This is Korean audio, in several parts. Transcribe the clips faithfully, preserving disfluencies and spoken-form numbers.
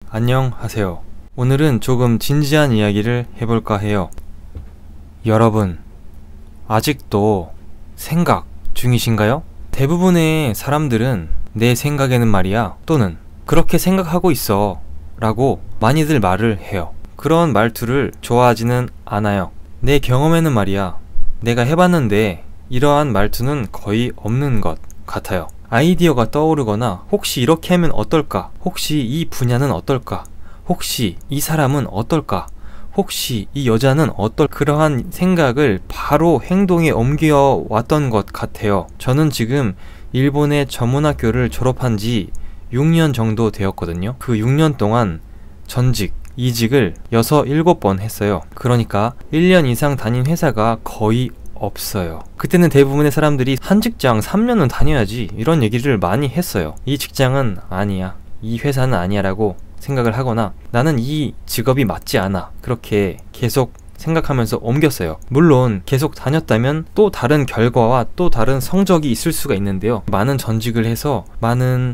안녕하세요. 오늘은 조금 진지한 이야기를 해볼까 해요. 여러분, 아직도 생각 중이신가요? 대부분의 사람들은 내 생각에는 말이야, 또는 그렇게 생각하고 있어 라고 많이들 말을 해요. 그런 말투를 좋아하지는 않아요. 내 경험에는 말이야, 내가 해봤는데 이러한 말투는 거의 없는 것 같아요. 아이디어가 떠오르거나 혹시 이렇게 하면 어떨까? 혹시 이 분야는 어떨까? 혹시 이 사람은 어떨까? 혹시 이 여자는 어떨 그러한 생각을 바로 행동에 옮겨왔던 것 같아요. 저는 지금 일본의 전문학교를 졸업한 지 육 년 정도 되었거든요. 그 육 년 동안 전직, 이직을 여섯, 일곱 번 했어요. 그러니까 일 년 이상 다닌 회사가 거의 없어요. 그때는 대부분의 사람들이 한 직장 삼 년은 다녀야지 이런 얘기를 많이 했어요. 이 직장은 아니야, 이 회사는 아니야 라고 생각을 하거나 나는 이 직업이 맞지 않아 그렇게 계속 생각하면서 옮겼어요. 물론 계속 다녔다면 또 다른 결과와 또 다른 성적이 있을 수가 있는데요. 많은 전직을 해서 많은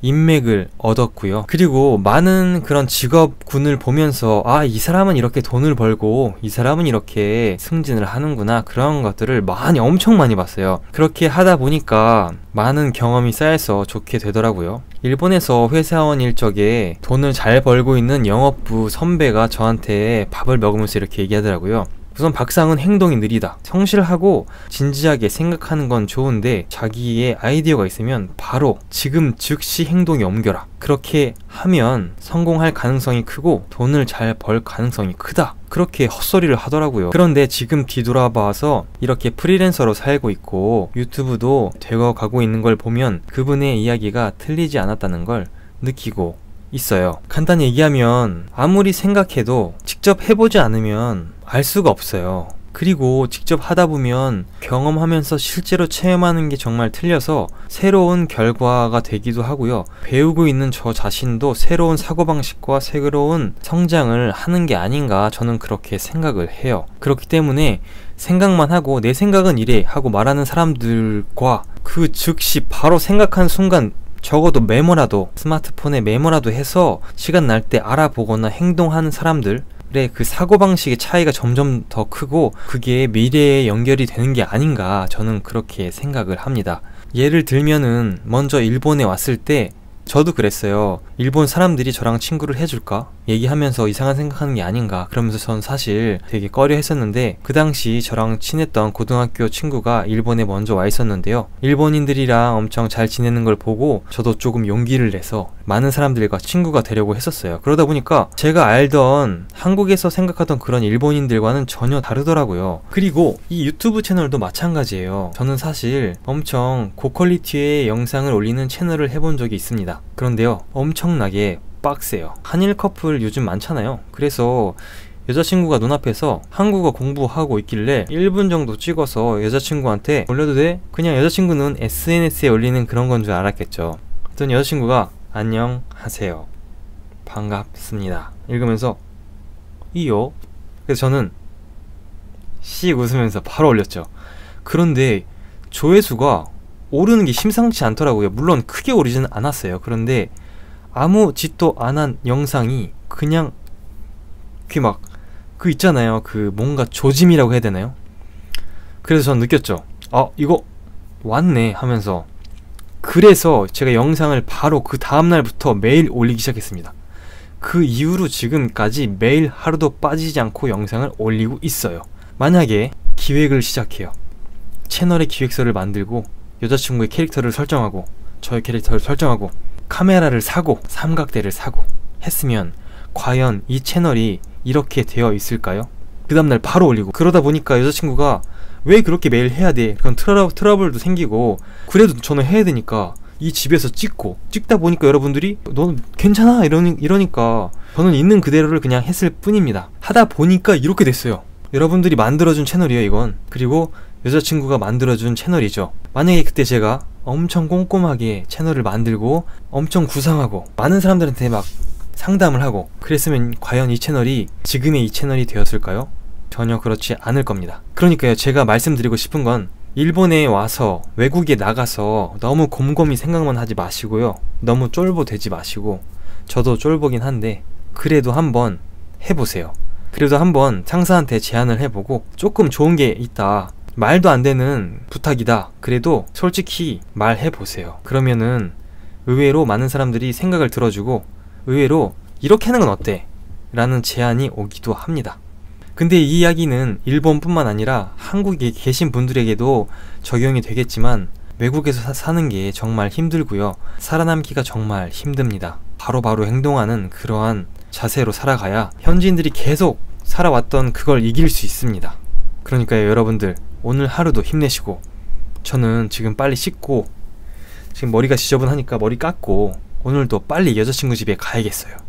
인맥을 얻었고요. 그리고 많은 그런 직업군을 보면서 아, 이 사람은 이렇게 돈을 벌고 이 사람은 이렇게 승진을 하는구나, 그런 것들을 많이 엄청 많이 봤어요. 그렇게 하다 보니까 많은 경험이 쌓여서 좋게 되더라고요. 일본에서 회사원일 적에 돈을 잘 벌고 있는 영업부 선배가 저한테 밥을 먹으면서 이렇게 얘기하더라고요. 우선 박사는 행동이 느리다. 성실하고 진지하게 생각하는 건 좋은데 자기의 아이디어가 있으면 바로 지금 즉시 행동에 옮겨라. 그렇게 하면 성공할 가능성이 크고 돈을 잘 벌 가능성이 크다. 그렇게 헛소리를 하더라고요. 그런데 지금 뒤돌아봐서 이렇게 프리랜서로 살고 있고 유튜브도 되어가고 있는 걸 보면 그분의 이야기가 틀리지 않았다는 걸 느끼고 있어요. 간단히 얘기하면 아무리 생각해도 직접 해보지 않으면 알 수가 없어요. 그리고 직접 하다 보면 경험하면서 실제로 체험하는 게 정말 틀려서 새로운 결과가 되기도 하고요. 배우고 있는 저 자신도 새로운 사고방식과 새로운 성장을 하는 게 아닌가, 저는 그렇게 생각을 해요. 그렇기 때문에 생각만 하고 내 생각은 이래 하고 말하는 사람들과 그 즉시 바로 생각한 순간 적어도 메모라도, 스마트폰에 메모라도 해서 시간 날 때 알아보거나 행동하는 사람들의 그 사고방식의 차이가 점점 더 크고 그게 미래에 연결이 되는 게 아닌가, 저는 그렇게 생각을 합니다. 예를 들면은 먼저 일본에 왔을 때 저도 그랬어요. 일본 사람들이 저랑 친구를 해줄까? 얘기하면서 이상한 생각하는 게 아닌가, 그러면서 전 사실 되게 꺼려 했었는데 그 당시 저랑 친했던 고등학교 친구가 일본에 먼저 와 있었는데요. 일본인들이랑 엄청 잘 지내는 걸 보고 저도 조금 용기를 내서 많은 사람들과 친구가 되려고 했었어요. 그러다 보니까 제가 알던 한국에서 생각하던 그런 일본인들과는 전혀 다르더라고요. 그리고 이 유튜브 채널도 마찬가지예요. 저는 사실 엄청 고퀄리티의 영상을 올리는 채널을 해본 적이 있습니다. 그런데요, 엄청나게 빡세요. 한일 커플 요즘 많잖아요. 그래서 여자친구가 눈앞에서 한국어 공부하고 있길래 일 분 정도 찍어서 여자친구한테 올려도 돼? 그냥 여자친구는 에스엔에스에 올리는 그런 건 줄 알았겠죠. 그랬더니 여자친구가 안녕하세요, 반갑습니다 읽으면서 이요? 그래서 저는 씩 웃으면서 바로 올렸죠. 그런데 조회수가 오르는 게 심상치 않더라고요. 물론 크게 오르지는 않았어요. 그런데 아무 짓도 안 한 영상이 그냥 그 막 그 있잖아요, 그 뭔가 조짐이라고 해야 되나요? 그래서 전 느꼈죠. 아, 이거 왔네 하면서, 그래서 제가 영상을 바로 그 다음날부터 매일 올리기 시작했습니다. 그 이후로 지금까지 매일 하루도 빠지지 않고 영상을 올리고 있어요. 만약에 기획을 시작해요. 채널의 기획서를 만들고 여자친구의 캐릭터를 설정하고 저의 캐릭터를 설정하고 카메라를 사고 삼각대를 사고 했으면 과연 이 채널이 이렇게 되어 있을까요? 그 다음날 바로 올리고, 그러다 보니까 여자친구가 왜 그렇게 매일 해야 돼? 그런 트러, 트러블도 생기고, 그래도 저는 해야 되니까 이 집에서 찍고, 찍다 보니까 여러분들이 너는 괜찮아 이러니, 이러니까 저는 있는 그대로를 그냥 했을 뿐입니다. 하다 보니까 이렇게 됐어요. 여러분들이 만들어준 채널이에요, 이건. 그리고 여자친구가 만들어준 채널이죠. 만약에 그때 제가 엄청 꼼꼼하게 채널을 만들고 엄청 구상하고 많은 사람들한테 막 상담을 하고 그랬으면 과연 이 채널이 지금의 이 채널이 되었을까요? 전혀 그렇지 않을 겁니다. 그러니까요, 제가 말씀드리고 싶은 건 일본에 와서 외국에 나가서 너무 곰곰이 생각만 하지 마시고요, 너무 쫄보되지 마시고 저도 쫄보긴 한데 그래도 한번 해보세요. 그래도 한번 상사한테 제안을 해보고 조금 좋은 게 있다, 말도 안 되는 부탁이다, 그래도 솔직히 말해보세요. 그러면은 의외로 많은 사람들이 생각을 들어주고 의외로 이렇게 하는 건 어때? 라는 제안이 오기도 합니다. 근데 이 이야기는 일본뿐만 아니라 한국에 계신 분들에게도 적용이 되겠지만 외국에서 사, 사는 게 정말 힘들고요. 살아남기가 정말 힘듭니다. 바로바로 행동하는 그러한 자세로 살아가야 현지인들이 계속 살아왔던 그걸 이길 수 있습니다. 그러니까요, 여러분들 오늘 하루도 힘내시고, 저는 지금 빨리 씻고 지금 머리가 지저분하니까 머리 깎고 오늘도 빨리 여자친구 집에 가야겠어요.